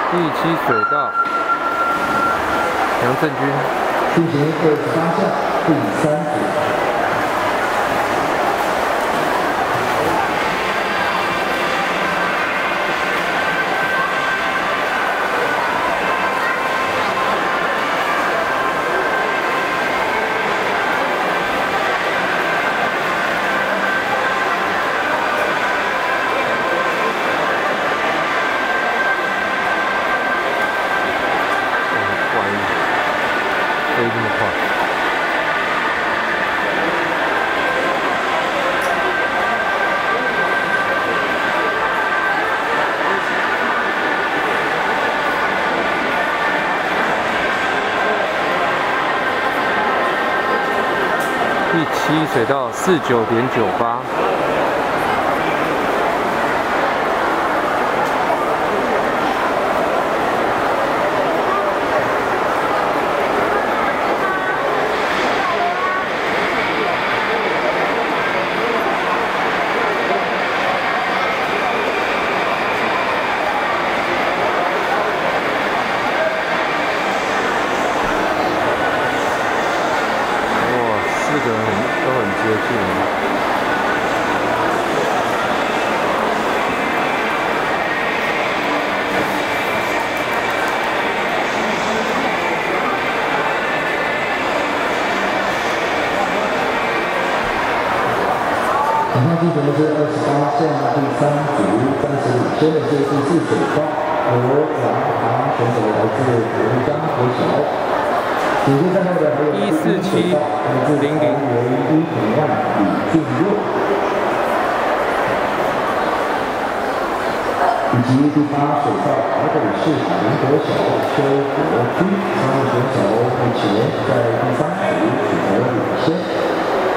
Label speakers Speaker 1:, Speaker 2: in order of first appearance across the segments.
Speaker 1: 第7水道，杨正军。
Speaker 2: 进行28项第3组。
Speaker 1: 飞这么快！第7水道49.98。 都很接近。
Speaker 2: 场上进行的是28项第3组，暂时领先的是第4水道和杨航选手来自国立江国小。 紧接在后的还有14700为1品万李俊佑，以及第8水道台北市林国小邱国军3位选手目前在第3组取得领先。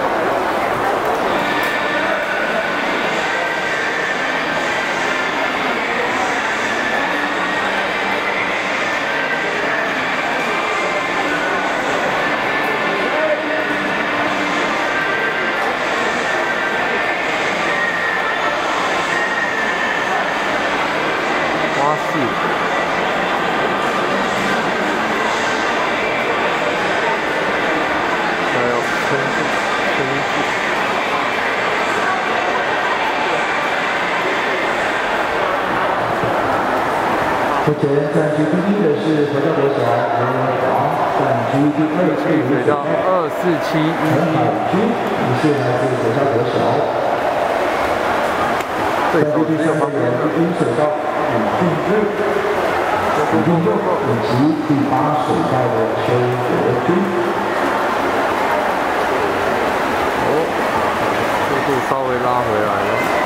Speaker 2: 目前占据第1的是国家国小何王，占据第2是水道
Speaker 1: 24711，
Speaker 2: 陈海军也是来自国家国小。在第3方面，第1水道李俊佑以及第8水道的邱国军。
Speaker 1: 速度稍微拉回来了。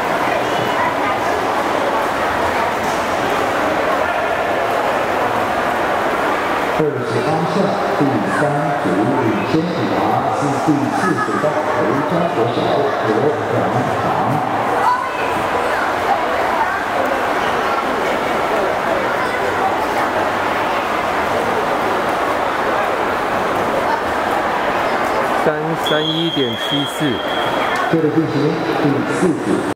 Speaker 2: 28项第3组领先抵达是第4水道回家国小何杨航。
Speaker 1: 331.74，
Speaker 2: 接着进行第4组。